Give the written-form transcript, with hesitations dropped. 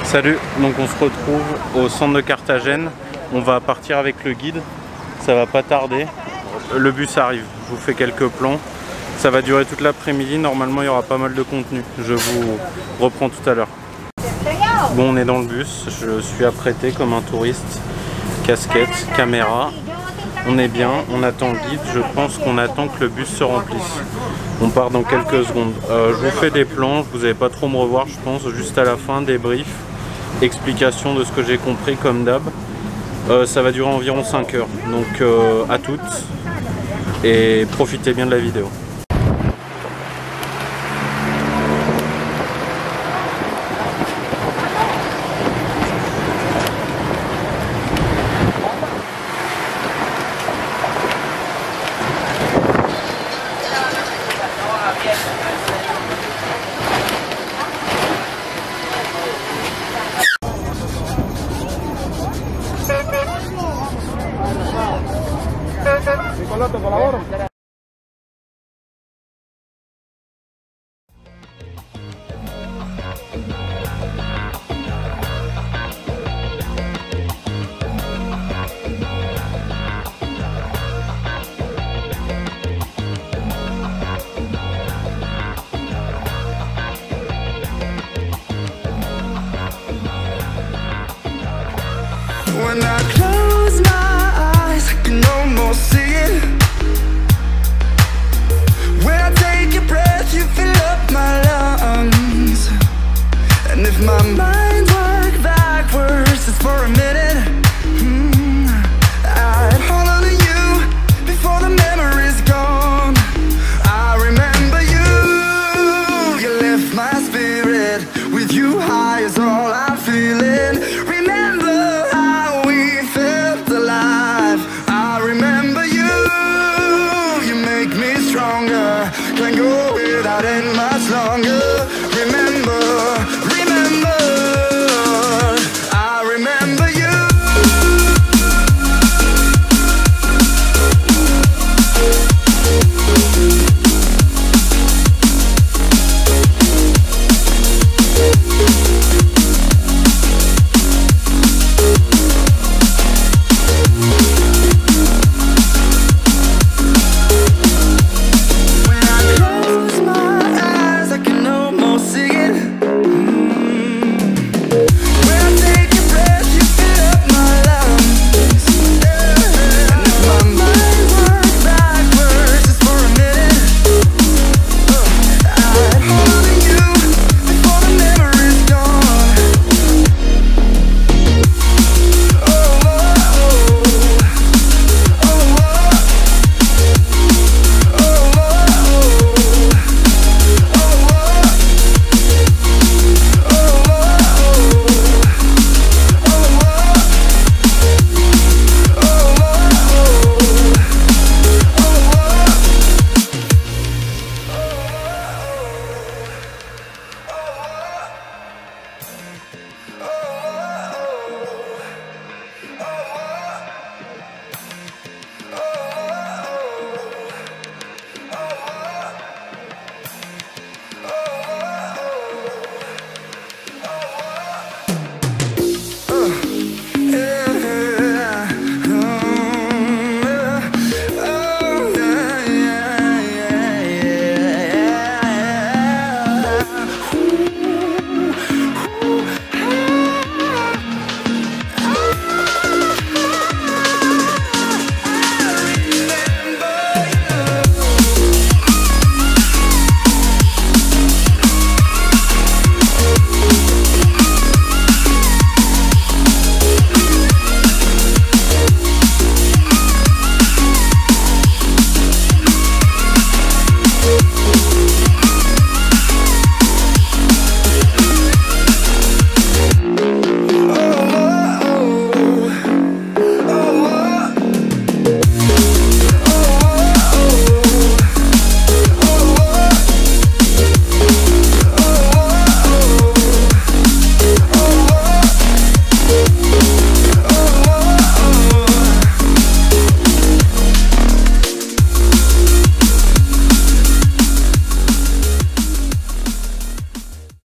Salut, donc on se retrouve au centre de Carthagène. On va partir avec le guide, ça va pas tarder. Le bus arrive, je vous fais quelques plans. Ça va durer toute l'après-midi, normalement il y aura pas mal de contenu. Je vous reprends tout à l'heure. Bon, on est dans le bus, je suis apprêté comme un touriste. Casquette, caméra, on est bien, on attend le guide. Je pense qu'on attend que le bus se remplisse. On part dans quelques secondes. Je vous fais des plans, vous n'allez pas trop me revoir je pense, juste à la fin, débrief, explication de ce que j'ai compris comme d'hab. Ça va durer environ 5 heures, donc à toutes et profitez bien de la vidéo. When I close my eyes, I can almost see it. When I take a breath, you fill up my lungs. And if my mind worked backwards just for a minute, I'd hold on to you before the memory's gone. I remember you lift my spirit. With you high is all I'm feeling.